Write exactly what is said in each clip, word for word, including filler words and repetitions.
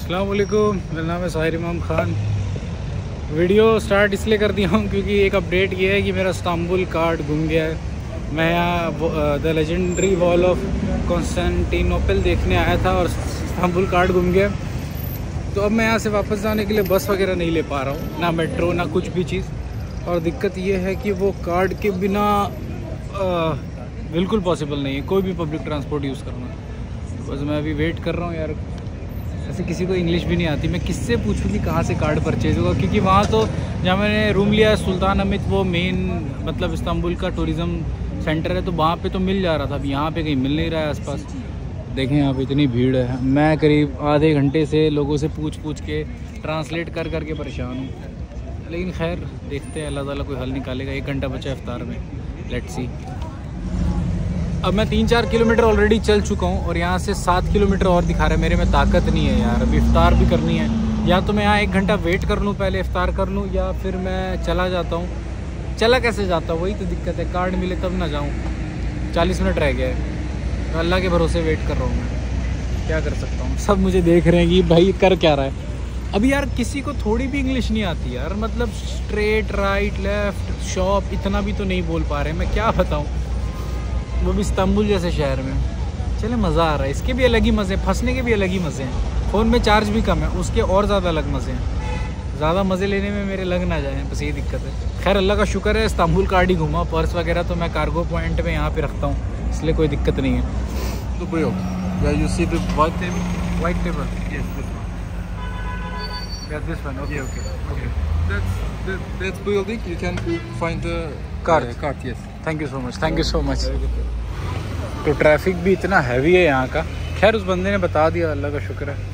अस्सलाम वालेकुम, मेरा नाम है साहिर इमाम खान। वीडियो स्टार्ट इसलिए कर दिया हूँ क्योंकि एक अपडेट ये है कि मेरा इस्तांबुल कार्ड गुम गया है। मैं यहाँ the legendary wall of Constantinople देखने आया था और इस्तांबुल कार्ड गुम गया। तो अब मैं यहाँ से वापस जाने के लिए बस वगैरह नहीं ले पा रहा हूँ, ना मेट्रो ना कुछ भी चीज़। और दिक्कत ये है कि वो कार्ड के बिना आ, बिल्कुल पॉसिबल नहीं है कोई भी पब्लिक ट्रांसपोर्ट यूज़ करना। बस मैं अभी वेट कर रहा हूँ यार। ऐसे किसी को इंग्लिश भी नहीं आती, मैं किससे पूछूँ कि कहाँ से कार्ड परचेज होगा, क्योंकि वहाँ तो जहाँ मैंने रूम लिया है सुल्तान अमित, वो मेन मतलब इस्तांबुल का टूरिज़्म सेंटर है, तो वहाँ पे तो मिल जा रहा था। अब यहाँ पे कहीं मिल नहीं रहा है आसपास। देखें यहाँ पे इतनी भीड़ है, मैं करीब आधे घंटे से लोगों से पूछ पूछ के ट्रांसलेट कर कर के परेशान हूँ। लेकिन खैर देखते हैं, अल्लाह ताला कोई हल निकालेगा। एक घंटा बचा है इफ्तार में, लेट्स सी। अब मैं तीन चार किलोमीटर ऑलरेडी चल चुका हूँ और यहाँ से सात किलोमीटर और दिखा रहा है। मेरे में ताकत नहीं है यार, अभी इफ्तार भी करनी है। या तो मैं यहाँ एक घंटा वेट कर लूँ, पहले इफ्तार कर लूँ, या फिर मैं चला जाता हूँ। चला कैसे जाता हूँ, वही तो दिक्कत है। कार्ड मिले तब ना जाऊँ। चालीस मिनट रह गया है, तो अल्लाह के भरोसे वेट कर रहा हूँ मैं। क्या कर सकता हूँ, सब मुझे देख रहे हैं कि भाई कर क्या रहा है। अभी यार किसी को थोड़ी भी इंग्लिश नहीं आती यार, मतलब स्ट्रेट राइट लेफ्ट शॉप इतना भी तो नहीं बोल पा रहे। मैं क्या बताऊँ, वो भी इस्तांबुल जैसे शहर में। चले मज़ा आ रहा है, इसके भी अलग ही मज़े, फंसने के भी अलग ही मज़े हैं। फ़ोन में चार्ज भी कम है, उसके और ज़्यादा अलग मज़े हैं। ज़्यादा मज़े लेने में मेरे लग ना जाएँ, बस ये दिक्कत है। खैर अल्लाह का शुक्र है इस्तांबुल कार्ड ही घूमा। पर्स वगैरह तो मैं कार्गो पॉइंट में यहाँ पे रखता हूँ, इसलिए कोई दिक्कत नहीं है। तो बro, yeah, you see the white table? White table, Yes, this one. This one, okay okay okay. That's the, that building. You can find the Card. uh, card. Yes. Thank you so much, thank you so much. तो traffic भी इतना heavy है यहाँ का। खैर उस बंदे ने बता दिया, अल्लाह का शुक्र है।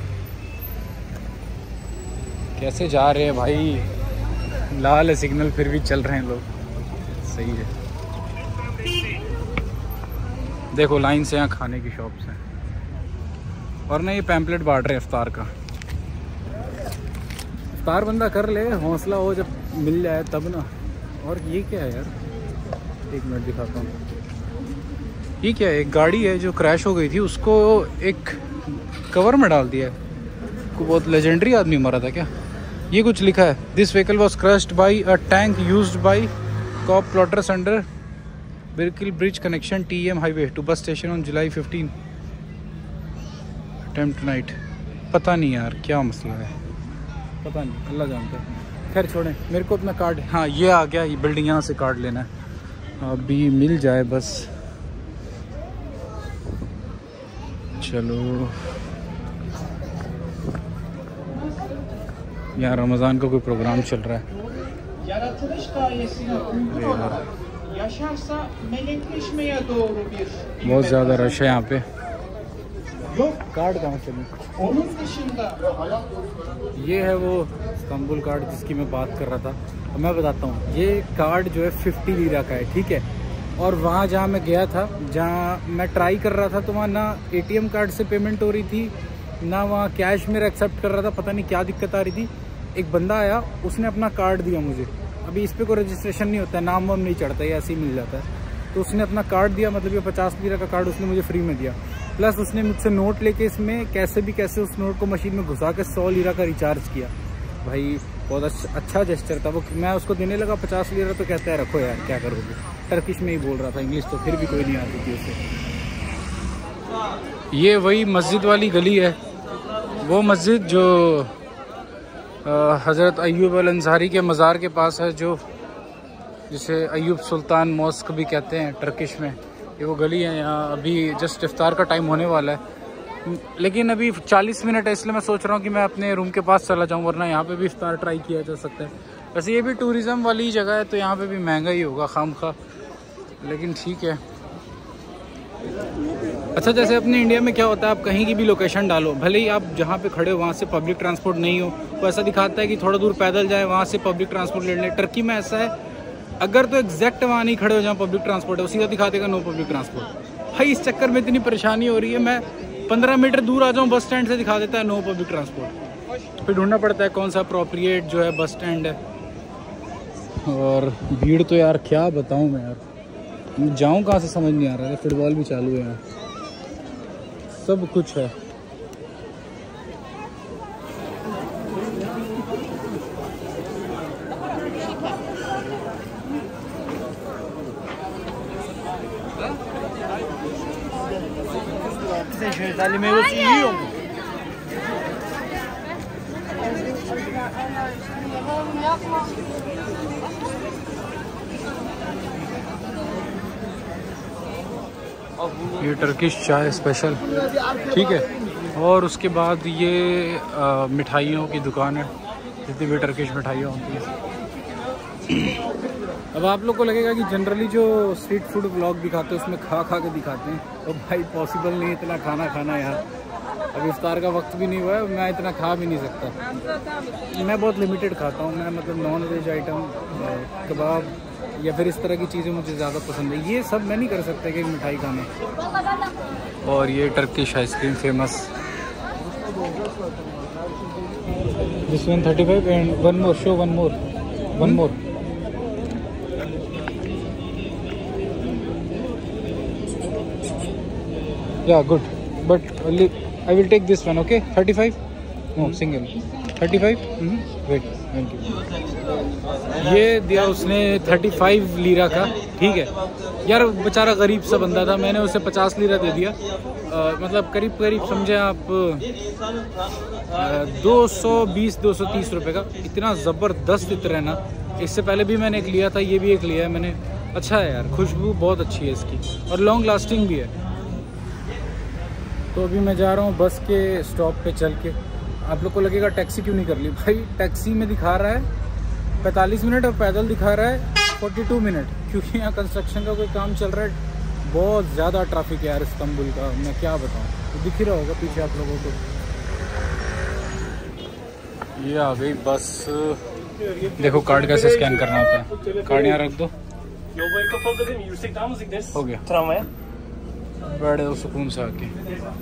कैसे जा रहे हैं भाई, लाल है सिग्नल फिर भी चल रहे हैं लोग, सही है। देखो लाइन से यहाँ खाने की शॉप्स हैं, और ना ये पैम्पलेट बांट रहे हैं इफ्तार का। इफ्तार बंदा कर ले, हौसला हो जब मिल जाए तब ना। और ये क्या है यार, एक मिनट दिखाता हूँ। ये क्या है, एक गाड़ी है जो क्रैश हो गई थी, उसको एक कवर में डाल दिया है। को बहुत लेजेंडरी आदमी मरा था क्या। ये कुछ लिखा है, this vehicle was crushed by a tank used by coup plotters under Birkil bridge connection T M highway to bus station on July fifteen attempt night. पता नहीं यार क्या मसला है, पता नहीं, अल्लाह जानता है। खैर छोड़ें, मेरे को अपना कार्ड, हाँ ये आ गया, ये बिल्डिंग यहाँ से कार्ड लेना है, अभी मिल जाए बस। चलो यहाँ रमज़ान का कोई प्रोग्राम चल रहा है। बहुत ज़्यादा रश है यहाँ पे। कार्ड कहाँ से लूँ? ये है वो इस्तांबुल कार्ड जिसकी मैं बात कर रहा था। अब मैं बताता हूँ, ये कार्ड जो है फिफ्टी लीरा का है, ठीक है। और वहाँ जहाँ मैं गया था, जहाँ मैं ट्राई कर रहा था, तो वहाँ ना एटीएम कार्ड से पेमेंट हो रही थी, ना वहाँ कैश मेरा एक्सेप्ट कर रहा था। पता नहीं क्या दिक्कत आ रही थी। एक बंदा आया, उसने अपना कार्ड दिया मुझे। अभी इस पर कोई रजिस्ट्रेशन नहीं होता है, नाम वाम नहीं चढ़ता, ये ऐसे ही मिल जाता है। तो उसने अपना कार्ड दिया, मतलब ये पचास लीरा का कार्ड उसने मुझे फ्री में दिया। प्लस उसने मुझसे नोट लेके इसमें कैसे भी कैसे उस नोट को मशीन में घुसा के सौ लीरा का रिचार्ज किया। भाई बहुत अच्छा अच्छा जेस्चर था वो। मैं उसको देने लगा पचास लीरा, तो कहता है रखो यार क्या करोगे। टर्किश में ही बोल रहा था, इंग्लिश तो फिर भी कोई नहीं आती थी उसे। ये वही मस्जिद वाली गली है, वो मस्जिद जो हज़रत अय्यूब अल अंसारी के मज़ार के पास है, जो जिसे अय्यूब सुल्तान मॉस्क भी कहते हैं टर्किश में। ये वो गली है। यहाँ अभी जस्ट इफ्तार का टाइम होने वाला है, लेकिन अभी चालीस मिनट है, इसलिए मैं सोच रहा हूँ कि मैं अपने रूम के पास चला जाऊँ, वरना यहाँ पे भी इफ्तार ट्राई किया जा सकता है। वैसे ये भी टूरिज़्म वाली जगह है, तो यहाँ पे भी महंगा ही होगा खामखा, लेकिन ठीक है। अच्छा, जैसे अपने इंडिया में क्या होता है, आप कहीं की भी लोकेशन डालो, भले ही आप जहाँ पे खड़े हो वहाँ से पब्लिक ट्रांसपोर्ट नहीं हो, तो ऐसा दिखाता है कि थोड़ा दूर पैदल जाए, वहाँ से पब्लिक ट्रांसपोर्ट ले लें। टर्की में ऐसा है, अगर तो एग्जैक्ट वहाँ नहीं खड़े हो जहाँ पब्लिक ट्रांसपोर्ट है, उसी का दिखा देगा नो पब्लिक ट्रांसपोर्ट। भाई इस चक्कर में इतनी परेशानी हो रही है, मैं पंद्रह मीटर दूर आ जाऊँ बस स्टैंड से दिखा देता है नो पब्लिक ट्रांसपोर्ट। फिर ढूंढना पड़ता है कौन सा अप्रोप्रिएट जो है बस स्टैंड है। और भीड़ तो यार क्या बताऊँ मैं यार, जाऊँ कहाँ से समझ नहीं आ रहा है। फुटबॉल भी चालू है यहाँ, सब कुछ है। Dale meyve suyu yiyor mu? ये टर्किश चाय स्पेशल, ठीक है। और उसके बाद ये आ, मिठाइयों की दुकान है, जितनी भी टर्किश मिठाइयाँ होती हैं। अब आप लोग को लगेगा कि जनरली जो स्ट्रीट फूड ब्लॉग दिखाते हैं उसमें खा खा के दिखाते हैं, तो भाई पॉसिबल नहीं इतना खाना खाना यार। अब इफ्तार का वक्त भी नहीं हुआ है, मैं इतना खा भी नहीं सकता। मैं बहुत लिमिटेड खाता हूँ, मैं मतलब नॉन वेज आइटम, कबाब या फिर इस तरह की चीज़ें मुझे ज़्यादा पसंद है। ये सब मैं नहीं कर सकता कि मिठाई खाना। और ये Turkish ice-cream famous, this one thirty five and one more, show one more, one more. या good, but I will take this one, okay? thirty-five? No, single. thirty-five? Wait, thank you. ये दिया उसने पैंतीस लीरा का, ठीक है यार। बेचारा गरीब सा बंदा था, मैंने उसे पचास लीरा दे दिया। आ, मतलब करीब करीब समझे आप दो सौ बीस दो सौ तीस रुपये का। इतना ज़बरदस्त इत्र है ना। इससे पहले भी मैंने एक लिया था, ये भी एक लिया है मैंने। अच्छा है यार, खुशबू बहुत अच्छी है इसकी और लॉन्ग लास्टिंग भी है। तो अभी मैं जा रहा हूँ बस के स्टॉप पे चल के। आप लोग को लगेगा टैक्सी क्यों नहीं कर ली, भाई टैक्सी में दिखा रहा है पैंतालीस मिनट और पैदल दिखा रहा है बयालीस मिनट, क्योंकि यहाँ कंस्ट्रक्शन का कोई काम चल रहा है। बहुत ज़्यादा ट्रैफिक है यार इस्तांबुल का, मैं क्या बताऊँ। तो दिख ही रहा होगा पीछे आप लोगों को। ये आ गई बस। देखो कार्ड कैसे स्कैन करना होता है। कार्ड यहाँ रख दो, हो गया। बैठे हो सुकून से आके।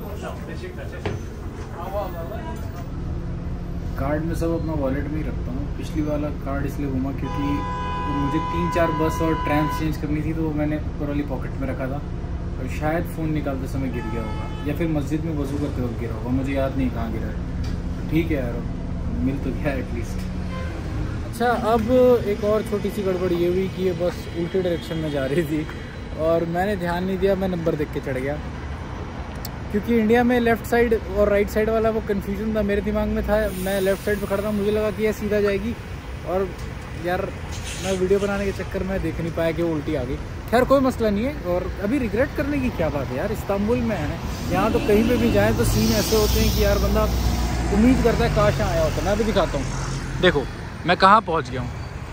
कार्ड में सब अपना वॉलेट में ही रखता हूँ। पिछली वाला कार्ड इसलिए घूमा क्योंकि मुझे तीन चार बस और ट्रेन चेंज करनी थी, तो मैंने ऊपर वाली पॉकेट में रखा था और शायद फ़ोन निकालते समय गिर गया होगा, या फिर मस्जिद में वजू करते वक्त गिरा होगा, मुझे याद नहीं कहाँ गिरा है। ठीक है यार, मिल तो गया एटलीस्ट। अच्छा, अब एक और छोटी सी गड़बड़ ये हुई कि ये बस उल्टे डायरेक्शन में जा रही थी और मैंने ध्यान नहीं दिया, मैं नंबर देख के चढ़ गया। क्योंकि इंडिया में लेफ़्ट साइड और राइट साइड वाला वो कन्फ्यूजन था, मेरे दिमाग में था। मैं लेफ़्ट साइड पे खड़ा था, मुझे लगा कि यह सीधा जाएगी, और यार मैं वीडियो बनाने के चक्कर में देख नहीं पाया कि वो उल्टी आ गई। खैर कोई मसला नहीं है, और अभी रिग्रेट करने की क्या बात है यार। इस्तांबुल में है, यहाँ तो कहीं पर भी जाए तो सीन ऐसे होते हैं कि यार बंदा उम्मीद करता है काश यहाँ आया होता। मैं भी दिखाता हूँ, देखो मैं कहाँ पहुँच गया हूँ।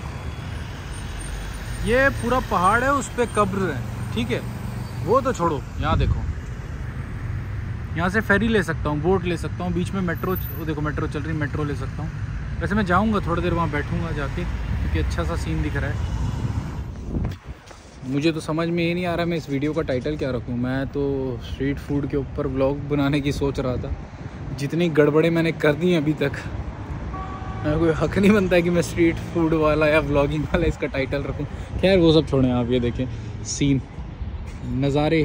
ये पूरा पहाड़ है, उस पर कब्र है, ठीक है। वो तो छोड़ो, यहाँ देखो, यहाँ से फेरी ले सकता हूँ, बोट ले सकता हूँ, बीच में मेट्रो, वो देखो मेट्रो चल रही, मेट्रो ले सकता हूँ। वैसे मैं जाऊँगा थोड़ी देर वहाँ बैठूँगा जाके, क्योंकि अच्छा सा सीन दिख रहा है। मुझे तो समझ में ये नहीं आ रहा मैं इस वीडियो का टाइटल क्या रखूँ। मैं तो स्ट्रीट फूड के ऊपर व्लॉग बनाने की सोच रहा था। जितनी गड़बड़े मैंने कर दी अभी तक, मैं कोई हक नहीं बनता है कि मैं स्ट्रीट फूड वाला या व्लॉगिंग वाला इसका टाइटल रखूं। खैर वो सब छोड़ें, आप ये देखें सीन, नज़ारे,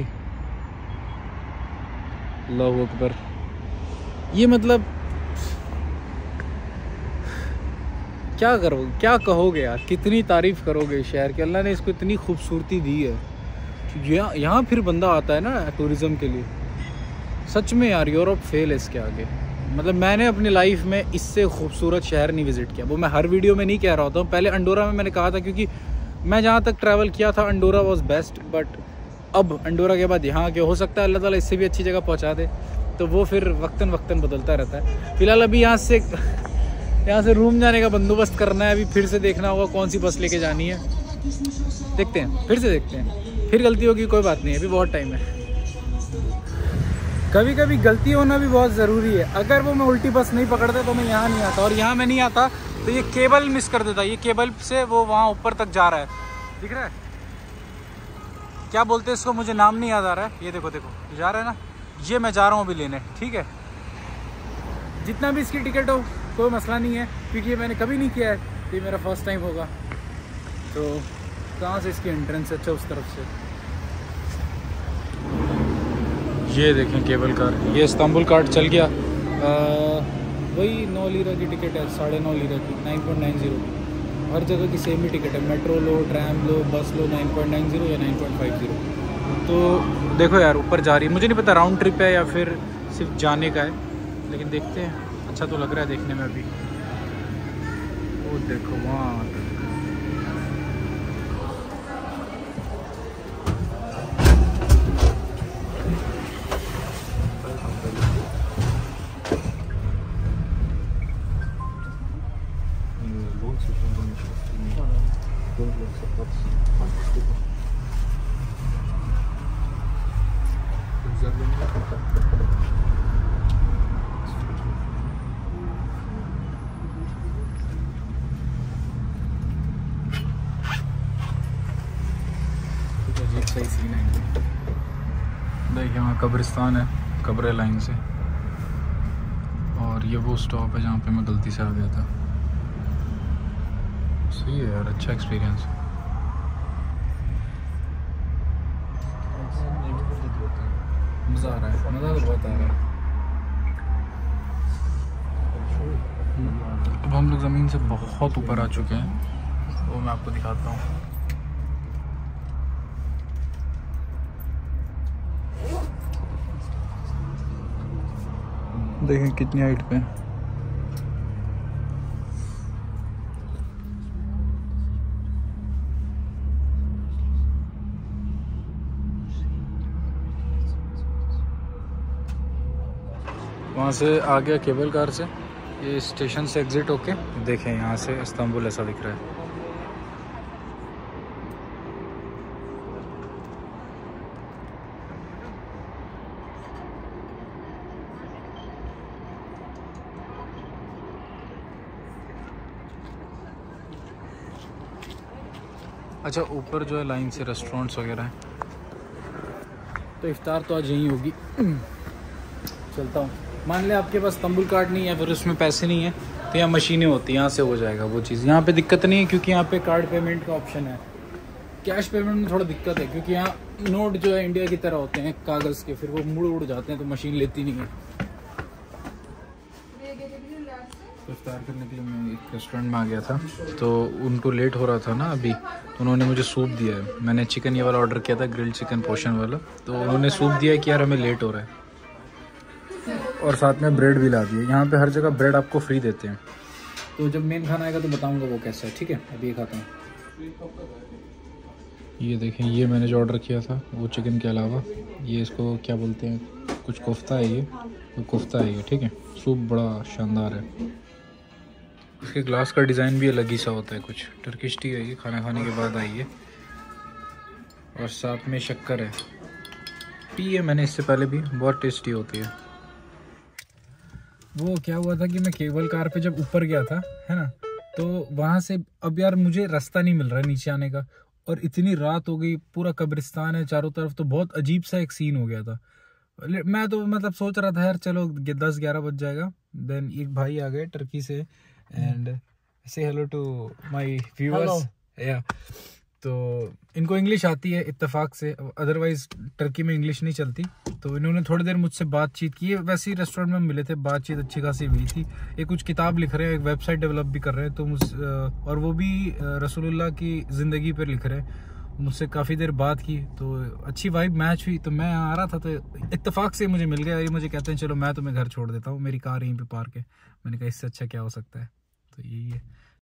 अल्लाहू अकबर। ये मतलब क्या करोगे, क्या कहोगे यार, कितनी तारीफ़ करोगे शहर की। अल्लाह ने इसको इतनी खूबसूरती दी है। यहाँ यहाँ फिर बंदा आता है ना टूरिज़म के लिए। सच में यार यूरोप फेल है इसके आगे। मतलब मैंने अपनी लाइफ में इससे खूबसूरत शहर नहीं विज़िट किया। वो मैं हर वीडियो में नहीं कह रहा होता हूँ। पहले अंडोरा में मैंने कहा था, क्योंकि मैं जहाँ तक ट्रैवल किया था अंडोरा वाज बेस्ट, बट अब अंडोरा के बाद यहाँ के हो सकता है अल्लाह ताला इससे भी अच्छी जगह पहुँचा दे, तो वो फिर वक्तन वक्तन बदलता रहता है। फ़िलहाल अभी यहाँ से यहाँ से रूम जाने का बंदोबस्त करना है। अभी फिर से देखना होगा कौन सी बस लेके जानी है, देखते हैं, फिर से देखते हैं। फिर गलती होगी, कोई बात नहीं, अभी बहुत टाइम है। कभी कभी गलती होना भी बहुत ज़रूरी है। अगर वो मैं उल्टी बस नहीं पकड़ता तो मैं यहाँ नहीं आता, और यहाँ मैं नहीं आता तो ये केबल मिस कर देता। ये केबल से वो वहाँ ऊपर तक जा रहा है, दिख रहा है, क्या बोलते हैं इसको, मुझे नाम नहीं याद आ रहा है। ये देखो देखो जा रहा है ना, ये मैं जा रहा हूँ अभी लेने, ठीक है। जितना भी इसकी टिकट हो कोई मसला नहीं है, क्योंकि ये मैंने कभी नहीं किया है, ये मेरा फर्स्ट टाइम होगा। तो कहाँ से इसकी एंट्रेंस, अच्छा उस तरफ से। ये देखें केबल कार, ये इस्तांबुल कार्ड चल गया। आ, वही नौ लीरा की टिकट है, साढ़े नौ लीरा की, नाइन पॉइंट नाइन ज़ीरो की। हर जगह की सेम ही टिकट है, मेट्रो लो, ट्रैम लो, बस लो, नाइन पॉइंट नाइन ज़ीरो या नाइन पॉइंट फाइव ज़ीरो। तो देखो यार ऊपर जा रही है, मुझे नहीं पता राउंड ट्रिप है या फिर सिर्फ जाने का है, लेकिन देखते हैं, अच्छा तो लग रहा है देखने में अभी। वो देखो वहाँ अजीब सही सीन है। देखिए वहाँ कब्रिस्तान है, कब्र लाइन से, और ये वो स्टॉप है जहाँ पे मैं गलती से आ गया था। सही है यार, अच्छा एक्सपीरियंस। मज़ा आ रहा है, मज़ा तो बहुत आ रहा है। अब हम लोग ज़मीन से बहुत ऊपर आ चुके हैं, वो मैं आपको दिखाता हूँ। देखें कितनी हाइट पे। वहाँ से आ गया केबल कार से, ये स्टेशन से एग्जिट होके देखें यहाँ से इस्तांबुल ऐसा दिख रहा है। अच्छा ऊपर जो है लाइन से रेस्टोरेंट्स वगैरह हैं, तो इफ्तार तो आज यहीं होगी। चलता हूँ। मान ले आपके पास इस्तांबुल कार्ड नहीं है, फिर उसमें पैसे नहीं है, तो यहाँ मशीनें होती हैं, यहाँ से हो जाएगा वो चीज़। यहाँ पे दिक्कत नहीं है क्योंकि यहाँ पे कार्ड पेमेंट का ऑप्शन है। कैश पेमेंट में थोड़ा दिक्कत है क्योंकि यहाँ नोट जो है इंडिया की तरह होते हैं कागज़ के, फिर वो मुड़ उड़ जाते हैं तो मशीन लेती नहीं है। तो इफ्तार करने के लिए मैं एक रेस्टोरेंट में आ गया था, तो उनको लेट हो रहा था ना अभी, तो उन्होंने मुझे सूप दिया है। मैंने चिकन ये वाला ऑर्डर किया था, ग्रिल्ड चिकन पोर्शन वाला, तो उन्होंने सूप दिया है कि यार हमें लेट हो रहा है, और साथ में ब्रेड भी ला दिए। यहाँ पे हर जगह ब्रेड आपको फ्री देते हैं। तो जब मेन खाना आएगा तो बताऊँगा वो कैसा है, ठीक है। अभी ये खाता हूँ। ये देखें, ये मैंने जो ऑर्डर किया था वो चिकन के अलावा, ये इसको क्या बोलते हैं, कुछ कोफ्ता है, ये तो कोफ्ता है ये, ठीक है। सूप बड़ा शानदार है। इसके ग्लास का डिज़ाइन भी अलग ही सा होता है, कुछ टर्किश टी है ये, खाना खाने के बाद आई है, और साथ में शक्कर है। टी है मैंने इससे पहले भी, बहुत टेस्टी होती है। वो क्या हुआ था कि मैं केबल कार पे जब ऊपर गया था, है ना, तो वहाँ से अब यार मुझे रास्ता नहीं मिल रहा है नीचे आने का, और इतनी रात हो गई, पूरा कब्रिस्तान है चारों तरफ, तो बहुत अजीब सा एक सीन हो गया था। मैं तो मतलब सोच रहा था यार चलो दस ग्यारह बज जाएगा। देन एक भाई आ गए टर्की से, एंड से हेलो टू माय व्यूअर्स। या तो इनको इंग्लिश आती है इत्तेफाक से, अदरवाइज टर्की में इंग्लिश नहीं चलती। तो इन्होंने थोड़ी देर मुझसे बातचीत की, वैसे ही रेस्टोरेंट में मिले थे, बातचीत अच्छी खासी हुई थी। ये कुछ किताब लिख रहे हैं, एक वेबसाइट डेवलप भी कर रहे हैं, तो मुझ और वो भी रसूलुल्लाह की ज़िंदगी पर लिख रहे हैं। मुझसे काफ़ी देर बात की, तो अच्छी वाइब मैच हुई। तो मैं आ रहा था तो इत्तेफाक से मुझे मिल गया। ये मुझे कहते हैं चलो मैं तुम्हें घर छोड़ देता हूँ, मेरी कार यहीं पे पार्क है। मैंने कहा इससे अच्छा क्या हो सकता है। तो यही है।